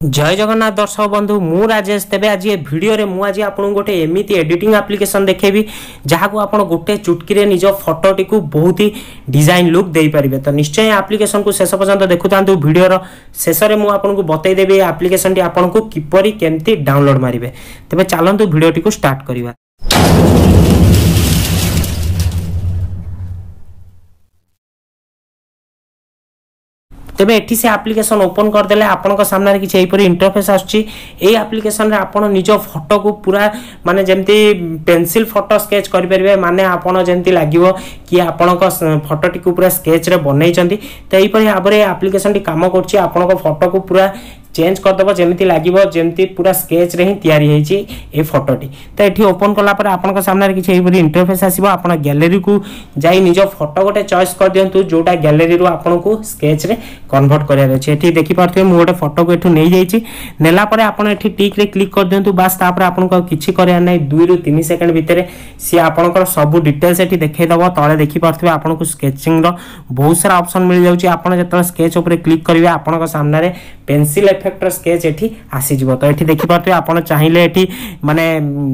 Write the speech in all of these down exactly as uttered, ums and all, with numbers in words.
जय जगन्नाथ दर्शक बंधु मु राजेश तेबे आज ये वीडियो रे मु आज आपन गोटे एमिति एडिटिंग एप्लिकेशन देखेबी जहाँ को आपन गोटे चुटकी रे निज फोटो टी को बहुत ही डिजाइन लुक दे परिबे। तो निश्चय एप्लिकेशन को शेष पर्यंत देखुतांतु। वीडियो रो शेष रे मु आपन को बतै देबी एप्लिकेशन टी आपन को किपरि केमती डाउनलोड मारिबे। तेबे चलंतु वीडियो टी को स्टार्ट करिवा। तेबे एठी से एप्लिकेशन ओपन कर देले आपन सामने किसी एपरी इंटरफेस आछी। ए एप्लिकेशन रे आपन निज फोटो को पूरा माने जेमती पेंसिल फोटो स्केच करि परिबे। माने आपन जेमती लागिवो कि आपन को फोटो टी को पूरा स्केच रे बनै चंती। तो एपरी आबरे एप्लिकेशन टी काम करछि। आपन को फोटो को पूरा चेंज कर दबो जेमती लागिवो जेमती पूरा स्केच रे ही तयारी हेछि ए फोटो टी। तो एठी ओपन कला पर आपन को सामने किछि एपरी इंटरफेस आसीबो। आपन गैलरी को जाई निज फोटो गोटे चॉइस कर दियंतु जोटा गैलरी रो आपन को स्केच रे कन्वर्ट करिया अछि। एठी देखि पारथि मु गोटे फोटो को एठु नै जाईछि। नेला पर आपन एठी टिक रे क्लिक कर दियंतु। बस तापर आपन को किछि करिया नै दो रु तीन सेकंड भितरे सी आपन को सब डिटेल्स एठी देखै दबो। तळे देखि पारथि आपन को स्केचिंग रो बहुत सारा ऑप्शन मिल जाउछि। आपन जतले स्केच ऊपर क्लिक करिवे आपन को सामने रे पेंसिल इफेक्ट स्केच एठी आसी जिवो। तो एठी देखि पारथि आपन चाहिले एठी माने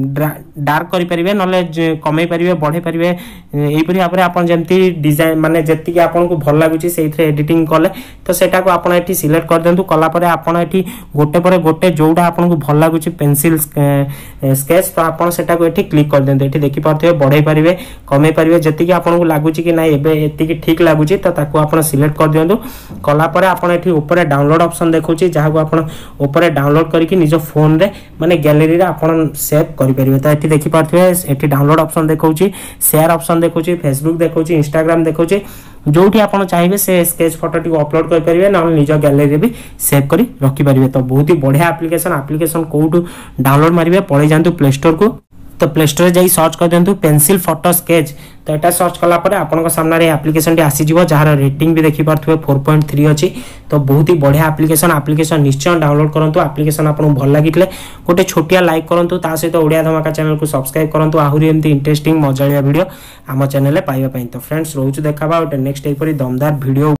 डार्क करि परिवे नले कमै परिवे बढ़े परिवे। एई परि आपरे आपन जेमति डिजाइन माने जेति कि आपन को भल लागुछि सेइथरे एडिटिंग कले तो सेटा को आपन एठी सिलेक्ट कर देंतु। कला परे आपन एठी गोटे परे गोटे जोडा आपन को भल लागुछि पेंसिल स्केच तो आपन सेटा को एठी क्लिक कर देंतु। एठी देखि पारथि बढ़े परिवे कमै परिवे जेति कि आपन को लागुछि कि नै एबे एति कि ठीक लागुछि तो ताको आपन सिलेक्ट कर दियंतु। कला परे आपन एठी ऊपर डाउनलोड ऑप्शन देखौछि जहाँ को आपन ऊपर डाउनलोड करके निज फोन रे माने गैलरी रे आपन सेव करि परिबे। तो एठी देखि पारथिबे एठी डाउनलोड ऑप्शन देखौछि, शेयर ऑप्शन देखौछि, फेसबुक देखौछि, इंस्टाग्राम देखौछि। जोठी आपन चाहिबे से स्केच फोटो टी को अपलोड कर परिबे न निज गैलरी रे भी सेव करि रखि परिबे। तो बहुत ही बढ़िया एप्लिकेशन एप्लिकेशन कोठु डाउनलोड मारिबे पळे जानतु प्ले स्टोर को। तो प्ले स्टोर जाई सर्च कर देंतु पेंसिल फोटो स्केच। तो एटा सर्च कला परे आपन को सामने रे एप्लिकेशन टी आसी जिवो जहार रेटिंग भी देखि पारथुबे चार पॉइंट तीन अछि। तो बहुत ही बढ़िया एप्लिकेशन एप्लिकेशन निश्चय डाउनलोड करंतु। एप्लिकेशन आपन भल लागितले गोटे छोटिया लाइक करंतु। ता सहित ओडिया धमाका चैनल को सब्सक्राइब करंतु। आहुरी एमती इंटरेस्टिंग मजालिया वीडियो आम चैनल ले पाइबा पई। तो फ्रेंड्स रोज देखाबा गोटे नेक्स्ट एपरी दमदार वीडियो।